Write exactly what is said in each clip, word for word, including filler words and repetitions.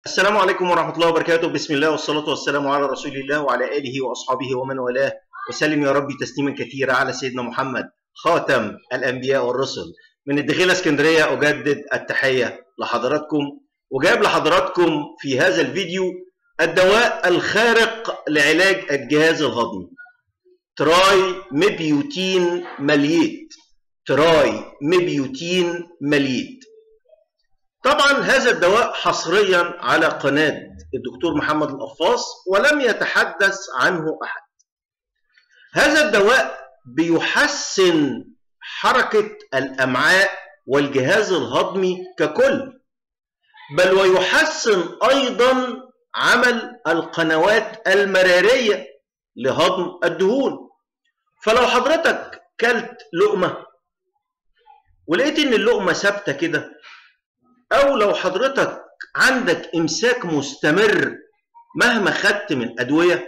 السلام عليكم ورحمة الله وبركاته. بسم الله والصلاة والسلام على رسول الله وعلى آله وأصحابه ومن والاه، وسلم يا رب تسليما كثيرا على سيدنا محمد خاتم الأنبياء والرسل. من الدخيلة اسكندرية أجدد التحية لحضراتكم، وجايب لحضراتكم في هذا الفيديو الدواء الخارق لعلاج الجهاز الهضمي، تراي ميبيوتين مليت. تراي ميبيوتين مليت. طبعا هذا الدواء حصريا على قناة الدكتور محمد القفاص ولم يتحدث عنه أحد. هذا الدواء بيحسن حركة الأمعاء والجهاز الهضمي ككل، بل ويحسن أيضا عمل القنوات المرارية لهضم الدهون. فلو حضرتك كلت لقمة ولقيت إن اللقمة ثابتة كده، أو لو حضرتك عندك إمساك مستمر مهما خدت من أدوية،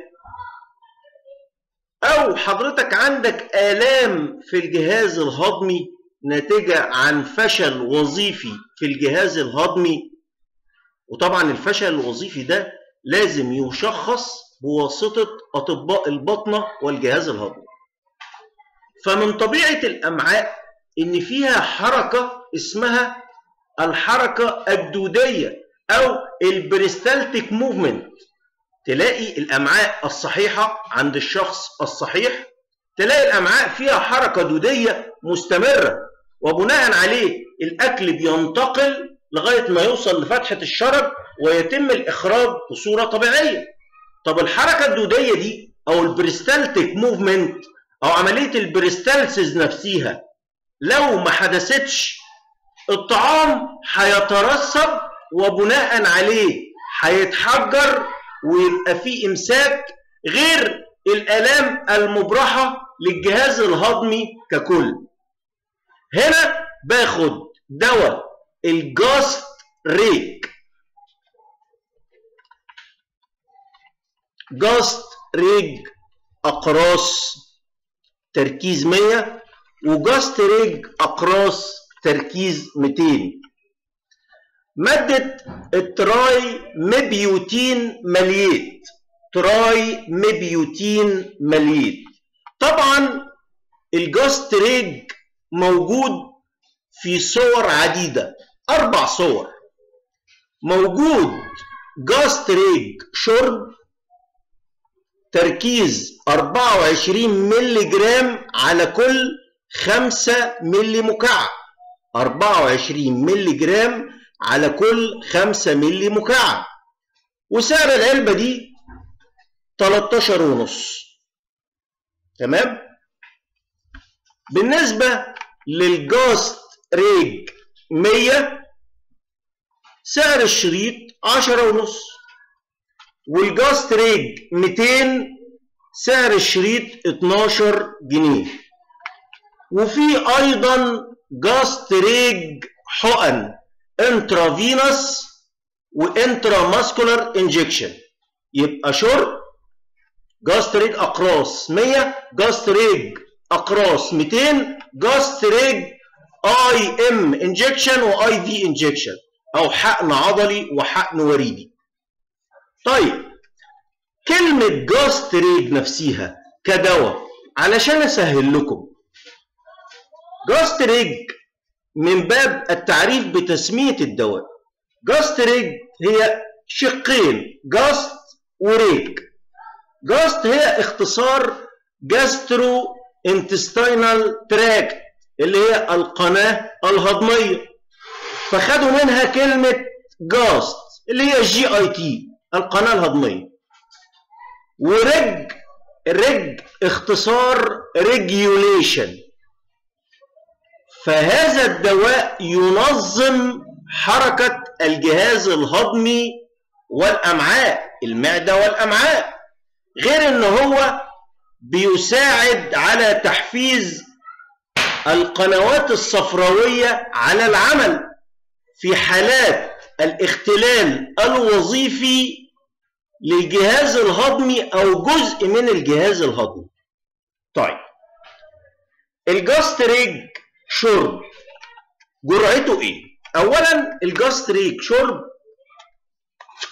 أو حضرتك عندك آلام في الجهاز الهضمي ناتجة عن فشل وظيفي في الجهاز الهضمي، وطبعا الفشل الوظيفي ده لازم يشخص بواسطة أطباء الباطنة والجهاز الهضمي. فمن طبيعة الأمعاء إن فيها حركة اسمها الحركة الدودية أو البريستالتيك موفمنت. تلاقي الأمعاء الصحيحة عند الشخص الصحيح، تلاقي الأمعاء فيها حركة دودية مستمرة، وبناء عليه الأكل بينتقل لغاية ما يوصل لفتحة الشرج ويتم الإخراج بصورة طبيعية. طب الحركة الدودية دي أو البريستالتيك موفمنت أو عملية البريستالسيس نفسها لو ما حدثتش، الطعام هيترسب وبناء عليه هيتحجر ويبقى فيه إمساك، غير الآلام المبرحة للجهاز الهضمي ككل. هنا باخد دواء الجاست ريج. جاست ريج أقراص تركيز مية، وجاست ريج أقراص تركيز مئتين. مادة التراي ميبيوتين مليت. تراي ميبيوتين مليت. طبعا الجاست ريج موجود في صور عديدة، أربع صور. موجود جاست ريج شرب تركيز أربعة وعشرين مللي جرام على كل خمسة مللي مكعب. أربعة وعشرين مللي جرام على كل خمسة مللي مكعب، وسعر العلبة دي تلتاشر ونص. تمام. بالنسبة للجاست ريج مية، سعر الشريط عشرة ونص، والجاست ريج مئتين سعر الشريط اتناشر جنيه. وفي ايضا جاست ريج حقن انترافينوس وانترا ماسكولار انجكشن. يبقى شرب جاست ريج اقراص مية، جاست ريج اقراص مئتين، جاست ريج اي ام انجكشن واي في انجكشن، او حقن عضلي وحقن وريدي. طيب كلمة جاست ريج نفسها كدواء علشان اسهل لكم، جاست ريج من باب التعريف بتسمية الدواء، جاست ريج هي شقين، جاست وريج. جاست هي اختصار جاسترو انتستينال تراكت اللي هي القناة الهضمية، فخدوا منها كلمة جاست اللي هي جي اي تي القناة الهضمية. وريج، ريج اختصار ريجيوليشن. فهذا الدواء ينظم حركة الجهاز الهضمي والأمعاء، المعدة والأمعاء، غير ان هو بيساعد على تحفيز القنوات الصفراوية على العمل في حالات الاختلال الوظيفي للجهاز الهضمي أو جزء من الجهاز الهضمي. طيب الجاست ريج شرب جرعته ايه؟ اولا الجاست ريج شرب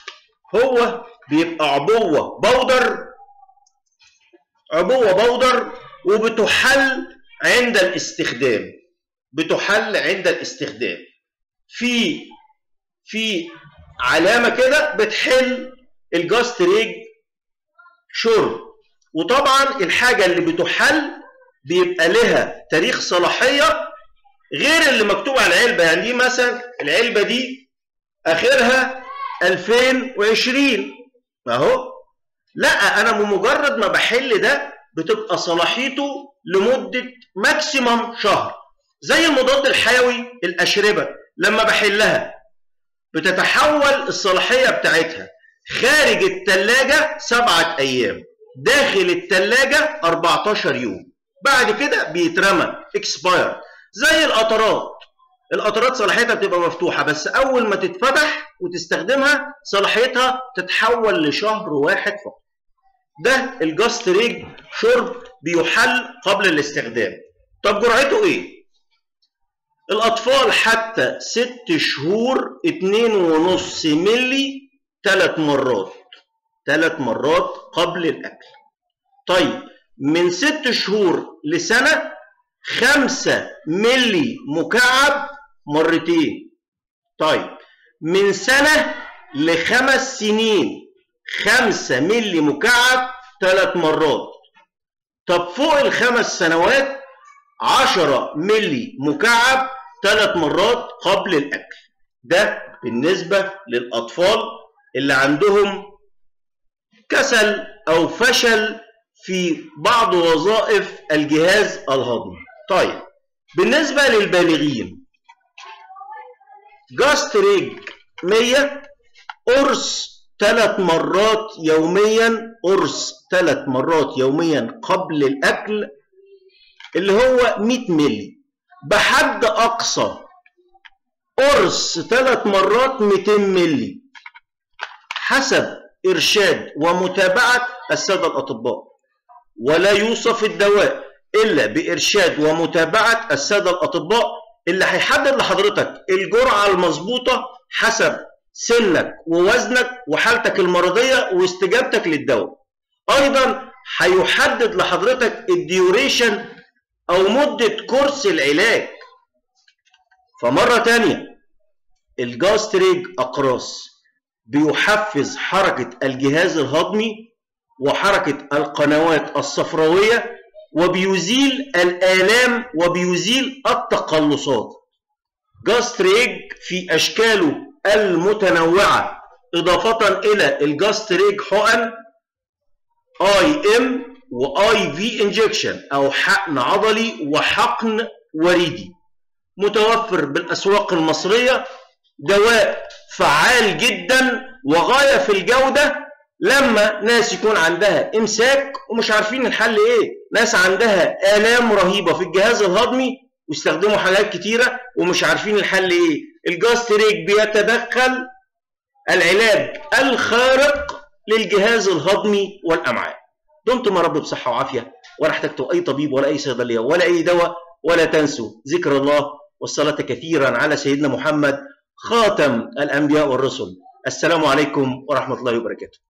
هو بيبقى عبوة بودر، عبوة بودر وبتحل عند الاستخدام، بتحل عند الاستخدام في في علامة كده بتحل الجاستريج شرب. وطبعا الحاجة اللي بتحل بيبقى لها تاريخ صلاحية غير اللي مكتوب على العلبة. يعني دي مثلا العلبة دي آخرها ألفين وعشرين اهو، لا انا بمجرد ما بحل ده بتبقى صلاحيته لمدة ماكسيمم شهر. زي المضاد الحيوي الأشربة لما بحلها بتتحول الصلاحية بتاعتها خارج التلاجة سبعة أيام، داخل التلاجة أربعتاشر يوم، بعد كده بيترمى اكسباير. زي القطرات، القطرات صلاحيتها بتبقى مفتوحة بس أول ما تتفتح وتستخدمها صلاحيتها تتحول لشهر واحد فقط. ده الجاستريج شرب بيحل قبل الاستخدام. طب جرعته ايه؟ الأطفال حتى ست شهور اتنين ونص ملي ثلاث مرات، ثلاث مرات قبل الأكل. طيب من ست شهور لسنة خمسة ملي مكعب مرتين. طيب من سنة لخمس سنين خمسة ملي مكعب ثلاث مرات. طب فوق الخمس سنوات عشرة ملي مكعب ثلاث مرات قبل الأكل. ده بالنسبة للأطفال اللي عندهم كسل أو فشل في بعض وظائف الجهاز الهضمي. طيب بالنسبة للبالغين جاستريج مية قرص ثلاث مرات يوميا، قرص ثلاث مرات يوميا قبل الأكل اللي هو مية ملي، بحد أقصى قرص ثلاث مرات ميتين ملي حسب إرشاد ومتابعة السادة الأطباء. ولا يوصف الدواء إلا بإرشاد ومتابعة السادة الأطباء اللي هيحدد لحضرتك الجرعة المظبوطة حسب سنك ووزنك وحالتك المرضية واستجابتك للدواء. أيضا هيحدد لحضرتك الديوريشن أو مدة كورس العلاج. فمرة تانية الجاستريج أقراص بيحفز حركة الجهاز الهضمي وحركة القنوات الصفراوية وبيزيل الآلام وبيزيل التقلصات. جاستريج في أشكاله المتنوعة إضافة إلى الجاستريج حقن اي ام واي في انجكشن او حقن عضلي وحقن وريدي، متوفر بالاسواق المصريه. دواء فعال جدا وغايه في الجوده لما ناس يكون عندها امساك ومش عارفين الحل ايه، ناس عندها الام رهيبه في الجهاز الهضمي ويستخدموا حاجات كتيره ومش عارفين الحل ايه. الجاستريج بيتدخل العلاج الخارق للجهاز الهضمي والامعاء. دمتم يا رب بصحه وعافيه، ولا احتجتوا اي طبيب ولا اي صيدليه ولا اي دواء. ولا تنسوا ذكر الله والصلاه كثيرا على سيدنا محمد خاتم الانبياء والرسل. السلام عليكم ورحمه الله وبركاته.